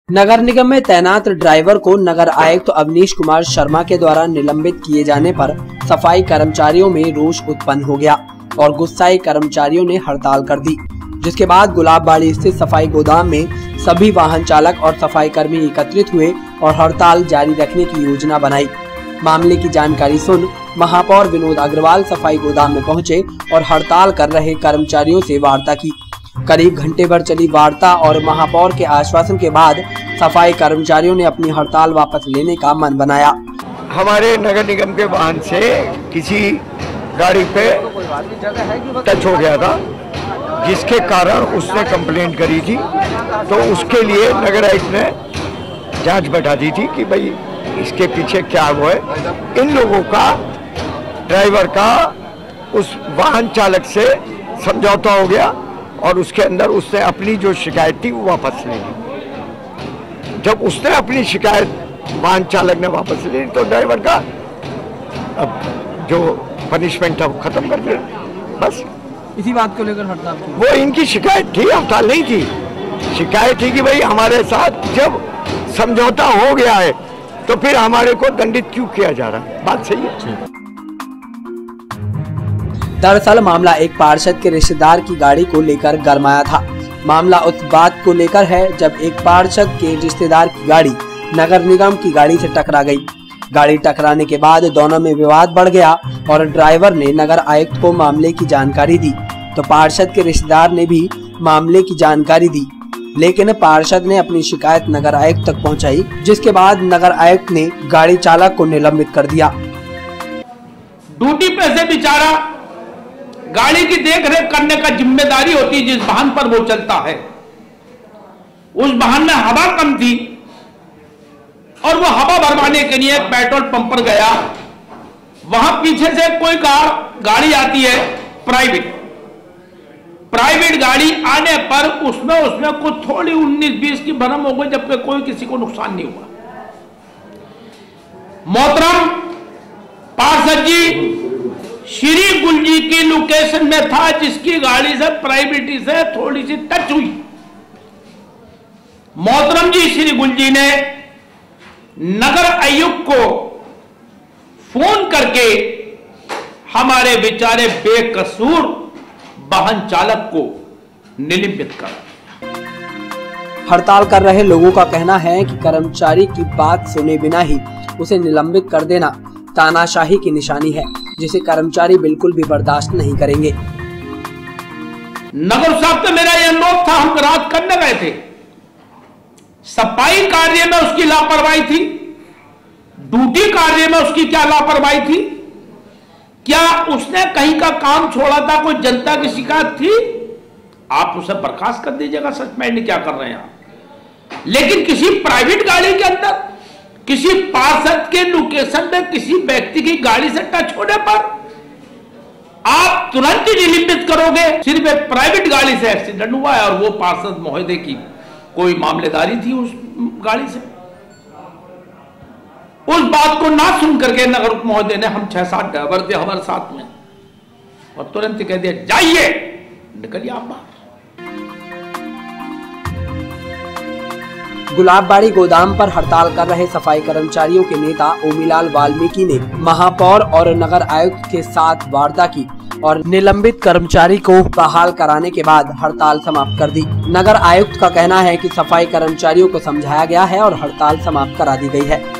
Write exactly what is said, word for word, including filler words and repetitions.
नगर निगम में तैनात ड्राइवर को नगर आयुक्त अवनीश कुमार शर्मा के द्वारा निलंबित किए जाने पर सफाई कर्मचारियों में रोष उत्पन्न हो गया और गुस्साए कर्मचारियों ने हड़ताल कर दी, जिसके बाद गुलाबबाड़ी स्थित सफाई गोदाम में सभी वाहन चालक और सफाई कर्मी एकत्रित हुए और हड़ताल जारी रखने की योजना बनाई। मामले की जानकारी सुन महापौर विनोद अग्रवाल सफाई गोदाम में पहुंचे और हड़ताल कर रहे कर्मचारियों से वार्ता की। करीब घंटे भर चली वार्ता और महापौर के आश्वासन के बाद सफाई कर्मचारियों ने अपनी हड़ताल वापस लेने का मन बनाया। हमारे नगर निगम के वाहन से किसी गाड़ी पे टच हो गया था, जिसके कारण उसने कंप्लेंट करी थी, तो उसके लिए नगर आयुक्त ने जांच बैठा दी थी कि भाई इसके पीछे क्या वो है। इन लोगों का ड्राइवर का उस वाहन चालक से समझौता हो गया और उसके अंदर उसने अपनी जो शिकायत थी वो वापस ले ली। जब उसने अपनी शिकायत वाहन चालक ने वापस ले ली तो ड्राइवर का अब जो पनिशमेंट था वो खत्म कर दिया। बस इसी बात को लेकर हड़ताल की। वो इनकी शिकायत थी, हड़ताल नहीं थी। शिकायत थी कि भाई हमारे साथ जब समझौता हो गया है तो फिर हमारे को दंडित क्यों किया जा रहा है। बात सही है। दरअसल मामला एक पार्षद के रिश्तेदार की गाड़ी को लेकर गरमाया था। मामला उस बात को लेकर है जब एक पार्षद के रिश्तेदार की गाड़ी नगर निगम की गाड़ी से टकरा गई। गाड़ी टकराने के बाद दोनों में विवाद बढ़ गया और ड्राइवर ने नगर आयुक्त को मामले की जानकारी दी, तो पार्षद के रिश्तेदार ने भी मामले की जानकारी दी, लेकिन पार्षद ने अपनी शिकायत नगर आयुक्त तक पहुंचाई, जिसके बाद नगर आयुक्त ने गाड़ी चालक को निलंबित कर दिया। ड्यूटी पे से बेचारा गाड़ी की देखरेख करने का जिम्मेदारी होती है जिस वाहन पर वो चलता है। उस वाहन में हवा कम थी और वो हवा भरवाने के लिए पेट्रोल पंप पर गया। वहां पीछे से कोई कार गाड़ी आती है, प्राइवेट प्राइवेट गाड़ी आने पर उसमें उसमें कुछ थोड़ी उन्नीस बीस की भरम हो गई, जबकि कोई किसी को नुकसान नहीं हुआ। मोहतरम पार्षद जी श्री गुलजी की लोकेशन में था, जिसकी गाड़ी से प्राइवेटी से थोड़ी सी टच हुई। मोहतरम जी श्री गुलजी ने नगर आयुक्त को फोन करके हमारे बेचारे बेकसूर वाहन चालक को निलंबित कर। हड़ताल कर रहे लोगों का कहना है कि कर्मचारी की बात सुने बिना ही उसे निलंबित कर देना तानाशाही की निशानी है, जिसे कर्मचारी बिल्कुल भी बर्दाश्त नहीं करेंगे। नगर साहब तो मेरा यह अनुरोध था, हम रात करने गए थे, सफाई कार्य में उसकी लापरवाही थी, ड्यूटी कार्य में उसकी क्या लापरवाही थी? क्या उसने कहीं का काम छोड़ा था? कोई जनता की शिकायत थी? आप उसे बर्खास्त कर दीजिएगा, सस्पेंड क्या कर रहे हैं आप? लेकिन किसी प्राइवेट गाड़ी के अंदर किसी पार्षद के लोकेशन में किसी व्यक्ति की गाड़ी से टच होने पर आप तुरंत ही निलंबित करोगे? सिर्फ एक प्राइवेट गाड़ी से एक्सीडेंट हुआ है और वो पार्षद महोदय की कोई मामलेदारी थी उस गाड़ी से। उस बात को ना सुन करके नगर महोदय ने, हम छह सात ड्राइवर थे हमारे साथ में, और तुरंत कह दिया जाइए निकलिए आप बाहर। गुलाबबाड़ी गोदाम पर हड़ताल कर रहे सफाई कर्मचारियों के नेता ओमीलाल वाल्मीकि ने महापौर और नगर आयुक्त के साथ वार्ता की और निलंबित कर्मचारी को बहाल कराने के बाद हड़ताल समाप्त कर दी। नगर आयुक्त का कहना है कि सफाई कर्मचारियों को समझाया गया है और हड़ताल समाप्त करा दी गई है।